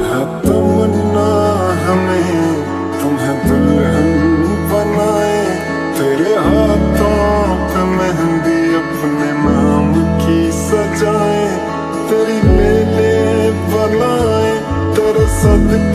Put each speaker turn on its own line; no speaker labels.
है तमन्ना हमें तुम्हें दुल्हन बनाए, तेरे हाथों पे मेहंदी अपने नाम की सजाए, तेरी ले ले बनाए तेरे सदके